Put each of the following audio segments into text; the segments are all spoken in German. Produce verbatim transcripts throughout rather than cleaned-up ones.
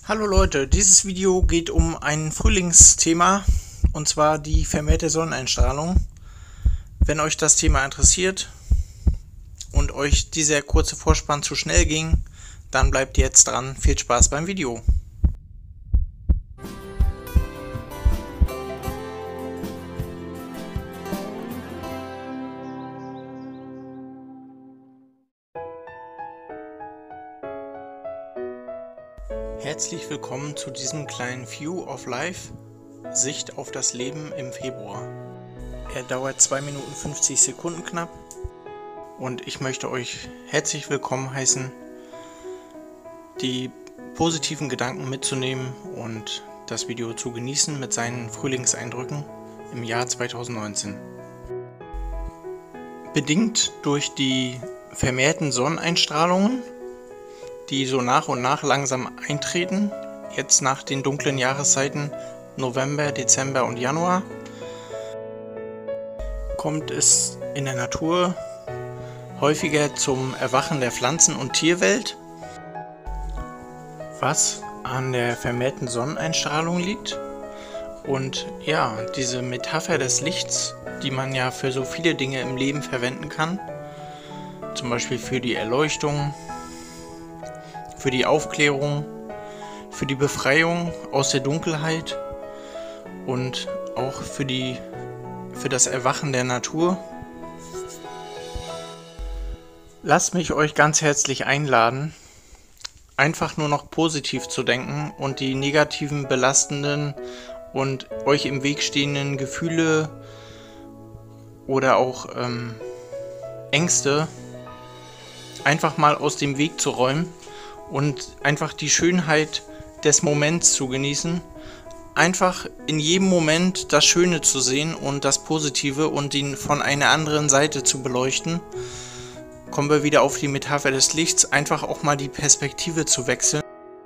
Hallo Leute, dieses Video geht um ein Frühlingsthema, und zwar die vermehrte Sonneneinstrahlung. Wenn euch das Thema interessiert und euch dieser kurze Vorspann zu schnell ging, dann bleibt jetzt dran. Viel Spaß beim Video. Herzlich willkommen zu diesem kleinen View of Life, Sicht auf das Leben im Februar. Er dauert zwei Minuten fünfzig Sekunden knapp und ich möchte euch herzlich willkommen heißen, die positiven Gedanken mitzunehmen und das Video zu genießen mit seinen Frühlingseindrücken im Jahr zweitausendneunzehn. Bedingt durch die vermehrten Sonneneinstrahlungen, die so nach und nach langsam eintreten, jetzt nach den dunklen Jahreszeiten November, Dezember und Januar, kommt es in der Natur häufiger zum Erwachen der Pflanzen- und Tierwelt, was an der vermehrten Sonneneinstrahlung liegt. Und ja, diese Metapher des Lichts, die man ja für so viele Dinge im Leben verwenden kann, zum Beispiel für die Erleuchtung, für die Aufklärung, für die Befreiung aus der Dunkelheit und auch für, die, für das Erwachen der Natur. Lasst mich euch ganz herzlich einladen, einfach nur noch positiv zu denken und die negativen, belastenden und euch im Weg stehenden Gefühle oder auch ähm, Ängste einfach mal aus dem Weg zu räumen und einfach die Schönheit des Moments zu genießen, einfach in jedem Moment das Schöne zu sehen und das Positive und ihn von einer anderen Seite zu beleuchten. Kommen wir wieder auf die Metapher des Lichts, einfach auch mal die Perspektive zu wechseln,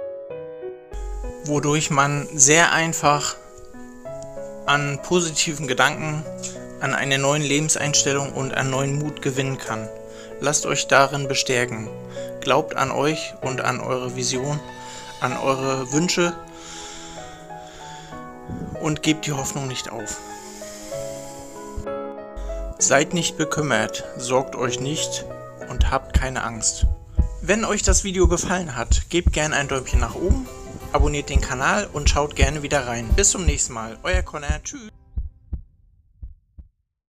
wodurch man sehr einfach an positiven Gedanken, an einer neuen Lebenseinstellung und an neuen Mut gewinnen kann. Lasst euch darin bestärken. Glaubt an euch und an eure Vision, an eure Wünsche und gebt die Hoffnung nicht auf. Seid nicht bekümmert, sorgt euch nicht und habt keine Angst. Wenn euch das Video gefallen hat, gebt gerne ein Däumchen nach oben, abonniert den Kanal und schaut gerne wieder rein. Bis zum nächsten Mal, euer Connor, tschüss.